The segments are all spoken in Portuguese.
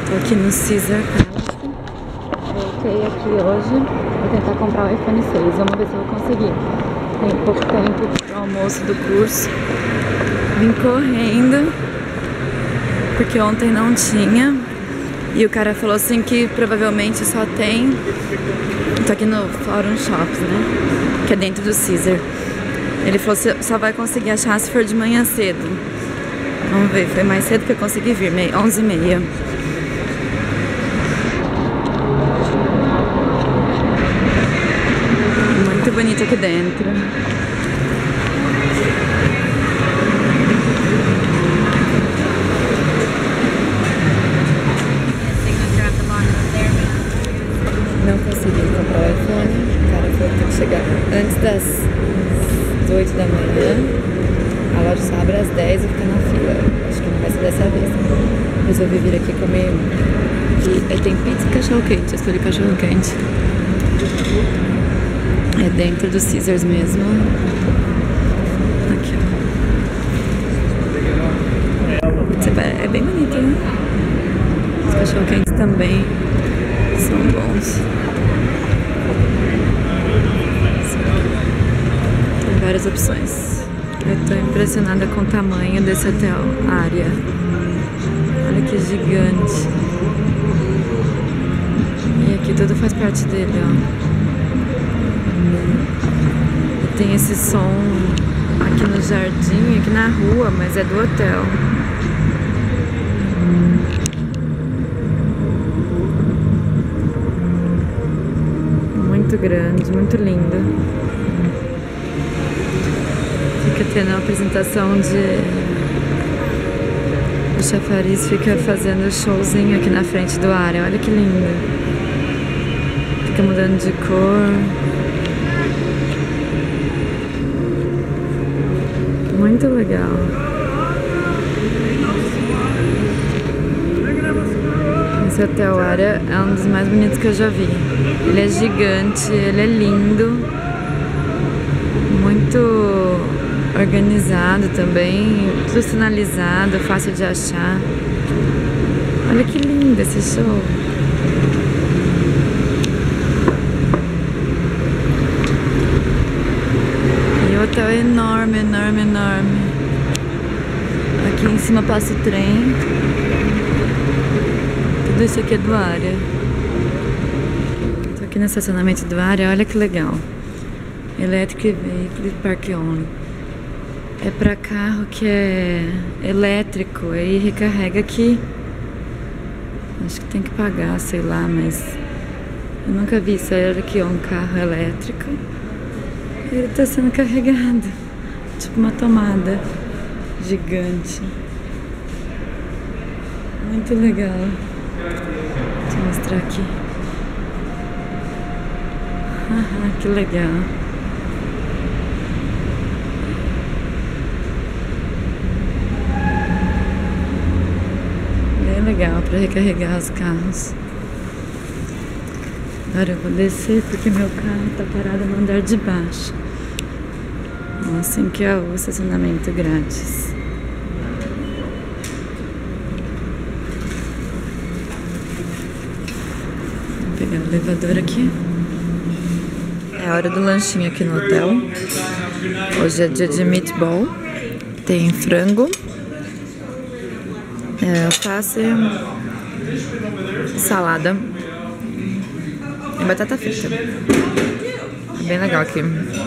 Tô aqui no Caesars Palace. Voltei aqui hoje. Vou tentar comprar o iPhone 6. Vamos ver se eu vou conseguir. Tem pouco tempo pro almoço do curso. Vim correndo, porque ontem não tinha. E o cara falou assim que provavelmente só tem... Tô aqui no Forum Shops, né? Que é dentro do Caesar. Ele falou que só vai conseguir achar se for de manhã cedo. Vamos ver, foi mais cedo que eu consegui vir, 11h30. Muito bonito aqui dentro. Não consegui comprar o iPhone. O cara falou que tem que chegar antes das 8 da manhã. A loja só abre às 10 e fica na fila. Acho que não vai ser dessa vez. Resolvi vir aqui comer. E tem pizza e cachorro quente. Eu escolhi cachorro quente. É dentro do Caesars mesmo. Aqui, ó. É bem bonito, né? Os cachorro quentes também são bons. Tem várias opções. Eu tô impressionada com o tamanho desse hotel, área. Olha que gigante. E aqui tudo faz parte dele, ó. E tem esse som aqui no jardim, aqui na rua, mas é do hotel. Muito grande, muito lindo. Fica tendo uma apresentação de... O chafariz fica fazendo showzinho aqui na frente do área. Olha que lindo. Fica mudando de cor. Muito legal. Esse hotel área é um dos mais bonitos que eu já vi. Ele é gigante, ele é lindo. Muito organizado também, tudo sinalizado, fácil de achar. Olha que lindo esse show. E o hotel é enorme, enorme, enorme. Aqui em cima passa o trem. Tudo isso aqui é do área. Tô aqui no estacionamento do área, olha que legal. Electric Vehicle Park Only. É pra carro que é elétrico, aí recarrega aqui. Acho que tem que pagar, sei lá, mas eu nunca vi isso. Olha aqui, ó, um carro elétrico. Ele tá sendo carregado. Tipo uma tomada gigante. Muito legal. Deixa eu mostrar aqui. Que legal. Legal para recarregar os carros. Agora eu vou descer porque meu carro tá parado no andar de baixo. Assim que é o estacionamento grátis. Vou pegar o elevador aqui. É a hora do lanchinho aqui no hotel. Hoje é dia de meatball. Tem frango, alface, salada e batata frita. É bem legal aqui.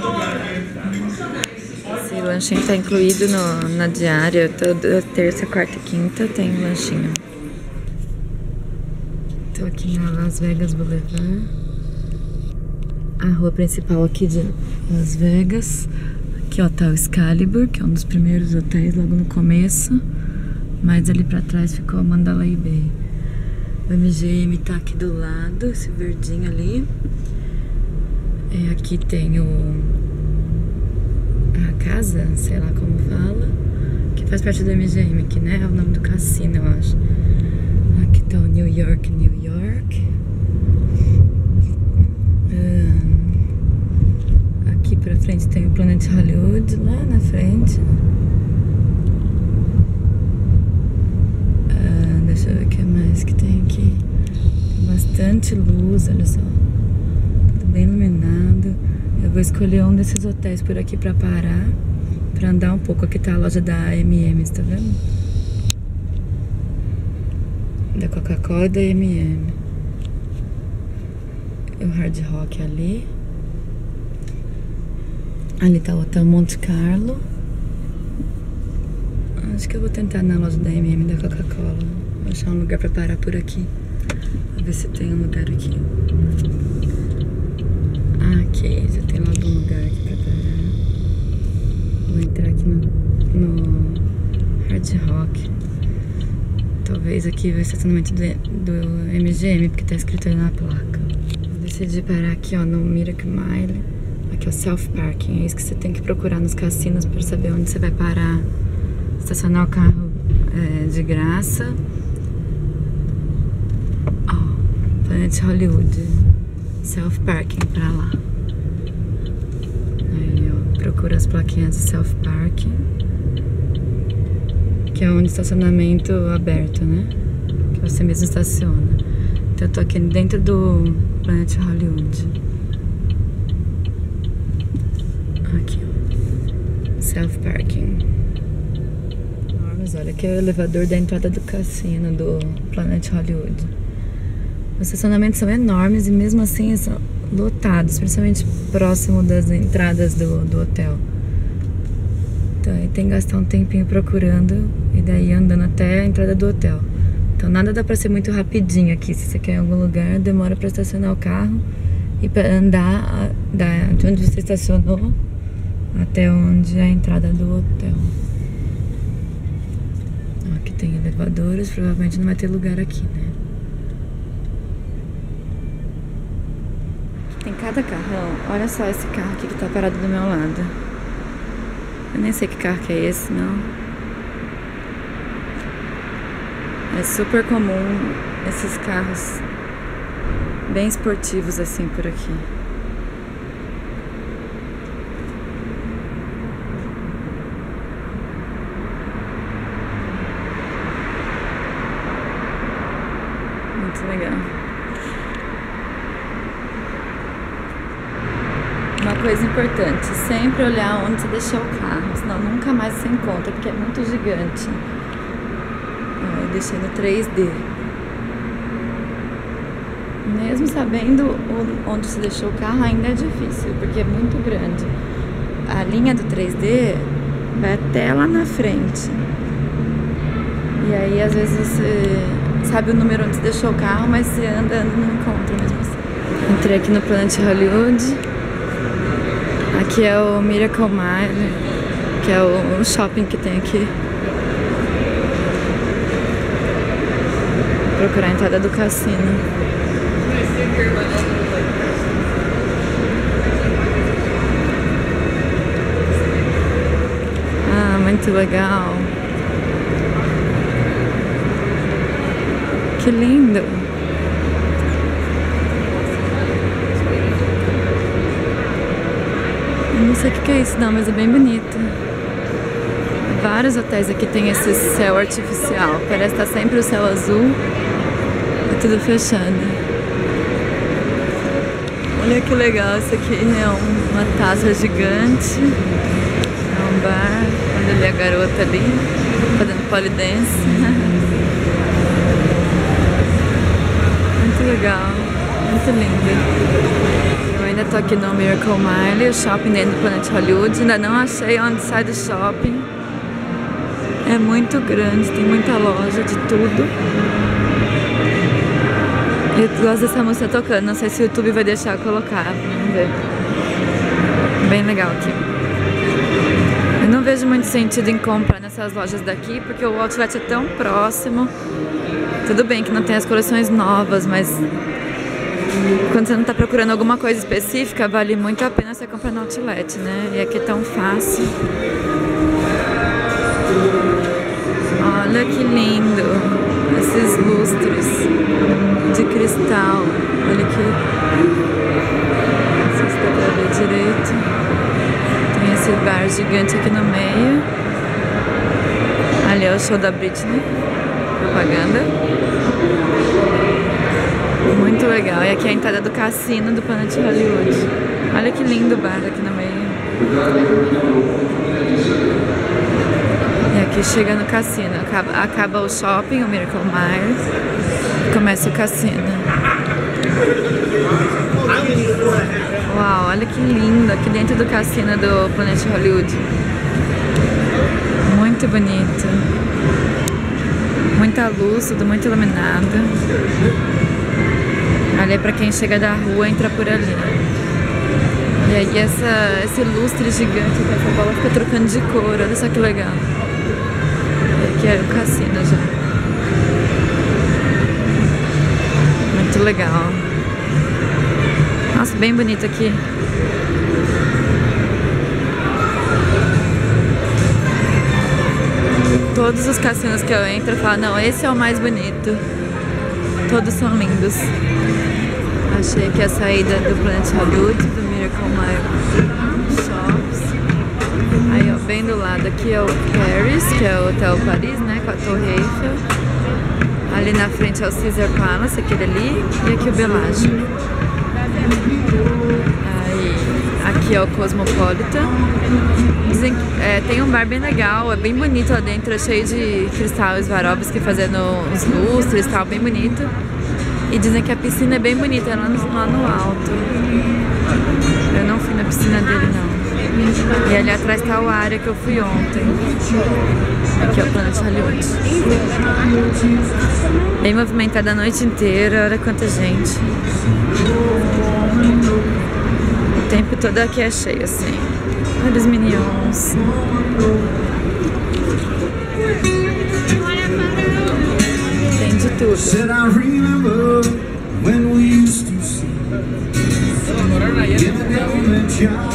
Esse lanchinho tá incluído na diária. Toda terça, quarta e quinta tem lanchinho. Tô aqui na Las Vegas Boulevard, a rua principal aqui de Las Vegas. Aqui ó, tá o Excalibur, que é um dos primeiros hotéis logo no começo. Mas ali pra trás ficou a Mandalay Bay. O MGM tá aqui do lado, esse verdinho ali. Aqui tem a casa, sei lá como fala, que faz parte do MGM aqui, né? É o nome do cassino, eu acho. Aqui tá o New York, New York. Aqui pra frente tem o Planet Hollywood, lá na frente. Deixa eu ver o que mais que tem aqui. bastante luz, olha só. Tudo bem iluminado. Eu vou escolher um desses hotéis por aqui pra parar, pra andar um pouco. Aqui tá a loja da M&M's, tá vendo? Da Coca-Cola e da M&M. E o Hard Rock ali. Ali tá o Hotel Monte Carlo. Acho que eu vou tentar na loja da M&M da Coca-Cola. Vou achar um lugar pra parar por aqui. Vou ver se tem um lugar aqui. Ah, ok. Já tem logo um lugar aqui pra parar. Vou entrar aqui no Hard Rock. Talvez aqui o estacionamento do MGM, porque tá escrito aí na placa. Vou decidir parar aqui, ó, no Miracle Mile. Aqui é o Self Parking. É isso que você tem que procurar nos cassinos pra saber onde você vai parar. Estacionar o carro de graça. Ó, Planet Hollywood. Self Parking pra lá. Aí, ó, procura as plaquinhas de Self Parking. Que é um estacionamento aberto, né? Que você mesmo estaciona. Então eu tô aqui dentro do Planet Hollywood. Aqui, ó. Self Parking. Mas olha, aqui é o elevador da entrada do cassino do Planet Hollywood. Os estacionamentos são enormes e mesmo assim são lotados, principalmente próximo das entradas do hotel. Então aí tem que gastar um tempinho procurando e daí andando até a entrada do hotel. Então nada dá pra ser muito rapidinho aqui. Se você quer ir em algum lugar, demora pra estacionar o carro e pra andar de onde você estacionou até onde é a entrada do hotel. Aqui tem elevadores, provavelmente não vai ter lugar aqui, né? Tem cada carrão. Olha só esse carro aqui que tá parado do meu lado. Eu nem sei que carro que é esse, não. É super comum esses carros bem esportivos assim por aqui. Muito legal. Uma coisa importante, sempre olhar onde você deixou o carro, senão nunca mais você encontra, porque é muito gigante. Eu deixei no 3D. Mesmo sabendo onde você deixou o carro, ainda é difícil, porque é muito grande. A linha do 3D vai até lá na frente. E aí, às vezes, você sabe o número onde você deixou o carro, mas você andando não encontra mesmo assim. Entrei aqui no Planet Hollywood. Aqui é o Miracle Mile, que é o shopping que tem aqui. Vou procurar a entrada do cassino. Ah, muito legal. Que lindo. Eu não sei o que é isso não, mas é bem bonito. Vários hotéis aqui tem esse céu artificial. Parece que tá sempre o céu azul. É tudo fechando. Olha que legal, isso aqui é uma taça gigante. É um bar. Olha ali a garota ali, fazendo pole dance. Muito legal, muito lindo. Eu ainda tô aqui no Miracle Mile, o shopping dentro do Planet Hollywood. Ainda não achei onde sai do shopping. É muito grande, tem muita loja de tudo. Eu gosto dessa música tocando, não sei se o YouTube vai deixar eu colocar, vamos ver. Bem legal aqui. Eu não vejo muito sentido em comprar nessas lojas daqui, porque o outlet é tão próximo. Tudo bem que não tem as coleções novas, mas quando você não tá procurando alguma coisa específica, vale muito a pena você comprar no outlet, né? E aqui é tão fácil. Olha que lindo esses lustres de cristal. Olha aqui. Não sei se dá pra ver direito. Tem esse bar gigante aqui no meio. Ali é o show da Britney. Propaganda. Muito legal. legal. E aqui é a entrada do cassino do Planet Hollywood. Olha que lindo o bar aqui no meio. E aqui chega no cassino. Acaba o shopping, o Miracle Mile. Começa o cassino. Uau, olha que lindo. Aqui dentro do cassino do Planet Hollywood. Muito bonito. Muita luz, tudo muito iluminado. Ali é pra quem chega da rua, entra por ali. E aí esse lustre gigante com essa bola fica trocando de cor, olha só que legal. E aqui é o cassino já. Muito legal. Nossa, bem bonito aqui. Todos os cassinos que eu entro, eu falo, não, esse é o mais bonito. Todos são lindos. Achei aqui a saída do Planet Hollywood, do Miracle Mile Shops. Aí, ó, bem do lado aqui é o Paris, que é o Hotel Paris, né, com a Torre Eiffel. Ali na frente é o Caesar Palace, aquele ali, e aqui o Bellagio. Aí, aqui é o Cosmopolitan. Dizem que tem um bar bem legal, é bem bonito lá dentro, é cheio de cristal Swarovski fazendo uns lustres e tal, bem bonito. E dizem que a piscina é bem bonita, é lá no alto. Eu não fui na piscina dele, não. E ali atrás tá a área que eu fui ontem. Aqui é o Planet Hollywood. Bem movimentada a noite inteira, olha quanta gente. O tempo todo aqui é cheio, assim. Olha os Minions. Tem de tudo. When we used to see in the government job.